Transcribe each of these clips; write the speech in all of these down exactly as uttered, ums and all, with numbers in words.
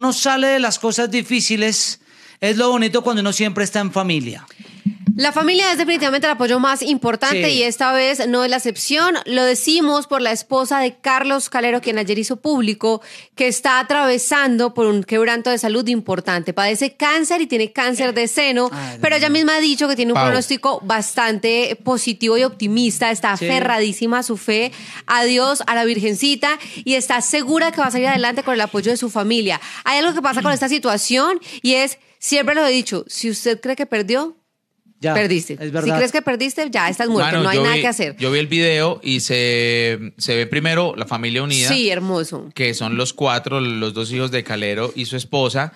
uno sale de las cosas difíciles, es lo bonito cuando uno siempre está en familia. La familia es definitivamente el apoyo más importante, sí, y esta vez no es la excepción. Lo decimos por la esposa de Carlos Calero, quien ayer hizo público que está atravesando por un quebranto de salud importante. Padece cáncer y tiene cáncer de seno, Ay, pero ella misma ha dicho que tiene un Pau. pronóstico bastante positivo y optimista. Está sí. aferradísima a su fe, a Dios, a la Virgencita, y está segura que va a salir adelante con el apoyo de su familia. Hay algo que pasa con esta situación y es, siempre lo he dicho, si usted cree que perdió, ya, perdiste. Si crees que perdiste, ya estás muerto. Mano, no hay nada vi, que hacer. Yo vi el video y se, se ve primero la familia unida. Sí, hermoso. Que son los cuatro, los dos hijos de Calero y su esposa.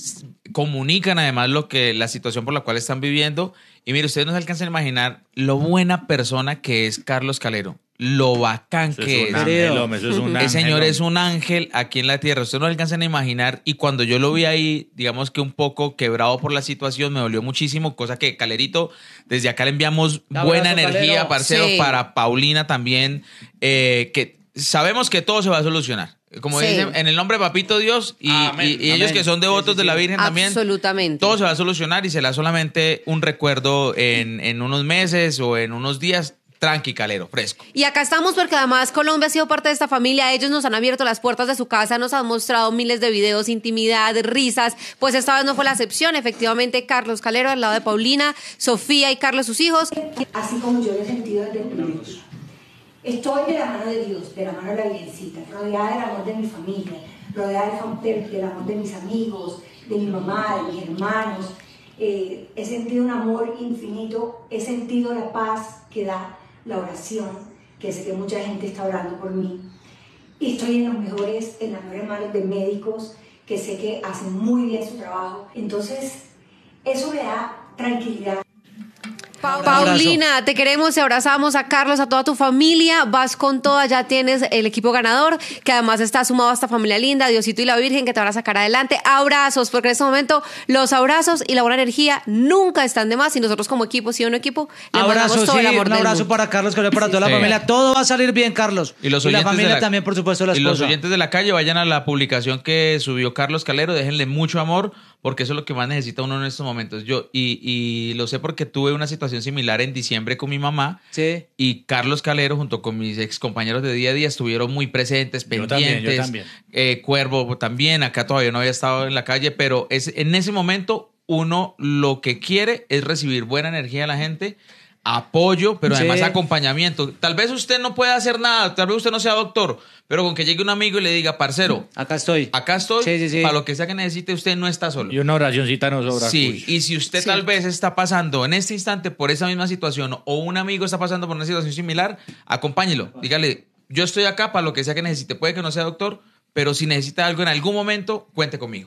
Comunican además lo que, la situación por la cual están viviendo. Y mire, ustedes no se alcanzan a imaginar lo buena persona que es Carlos Calero. Lo bacán eso que es. es. Ángel, hombre, eso es un El ángel, señor hombre. es un ángel aquí en la tierra. Ustedes no alcanzan a imaginar. Y cuando yo lo vi ahí, digamos que un poco quebrado por la situación, me dolió muchísimo. Cosa que, Calerito, desde acá le enviamos Un buena abrazo, energía, Calero. parcero, Sí. para Paulina también. Eh, que sabemos que todo se va a solucionar. Como Sí. dicen, en el nombre de Papito Dios y, Amén, y- y ellos amén. que son devotos Sí, sí, de la sí. Virgen también. Absolutamente. Todo se va a solucionar y será solamente un recuerdo en, en unos meses o en unos días. Tranqui, Calero, fresco. Y acá estamos porque además Colombia ha sido parte de esta familia. Ellos nos han abierto las puertas de su casa, nos han mostrado miles de videos, intimidad, risas. Pues esta vez no fue la excepción. Efectivamente, Carlos Calero al lado de Paulina, Sofía y Carlos, sus hijos. Así como yo lo he sentido desde el primer día. Estoy de la mano de Dios, de la mano de la Virgencita, rodeada del amor de mi familia, rodeada del, del amor de mis amigos, de mi mamá, de mis hermanos. Eh, he sentido un amor infinito, he sentido la paz que da la oración, que sé que mucha gente está orando por mí. Y estoy en los mejores, en las mejores manos de médicos, que sé que hacen muy bien su trabajo. Entonces, eso me da tranquilidad. Pa- Paulina, te queremos, te abrazamos, a Carlos, a toda tu familia, vas con toda, ya tienes el equipo ganador, que además está sumado a esta familia linda, Diosito y la Virgen, que te van a sacar adelante. Abrazos, porque en este momento los abrazos y la buena energía nunca están de más, y nosotros como equipo, sí o no equipo, le Abrazo, mandamos todo sí, el amor un del abrazo mundo. para Carlos, Calero, para toda la Sí. familia. Todo va a salir bien, Carlos. Y, los la oyentes familia de la- también, por supuesto, la Y esposa. los oyentes de la calle, vayan a la publicación que subió Carlos Calero, déjenle mucho amor, porque eso es lo que más necesita uno en estos momentos. Yo, y, y lo sé porque tuve una situación similar en diciembre con mi mamá. Sí. Y Carlos Calero, junto con mis ex compañeros de día a día, estuvieron muy presentes, Yo también, pendientes. yo también. Eh, Cuervo también, acá todavía no había estado en la calle, pero es, en ese momento uno lo que quiere es recibir buena energía de la gente, apoyo, pero Sí. además acompañamiento. Tal vez usted no pueda hacer nada, tal vez usted no sea doctor, pero con que llegue un amigo y le diga, parcero, Acá estoy. acá estoy, Sí, sí, sí. para lo que sea que necesite, usted no está solo. Y una oracioncita nos sobra. Sí, Cuy. y si usted Sí. tal vez está pasando en este instante por esa misma situación o un amigo está pasando por una situación similar, acompáñelo. Dígale, yo estoy acá para lo que sea que necesite. Puede que no sea doctor, pero si necesita algo en algún momento, cuente conmigo.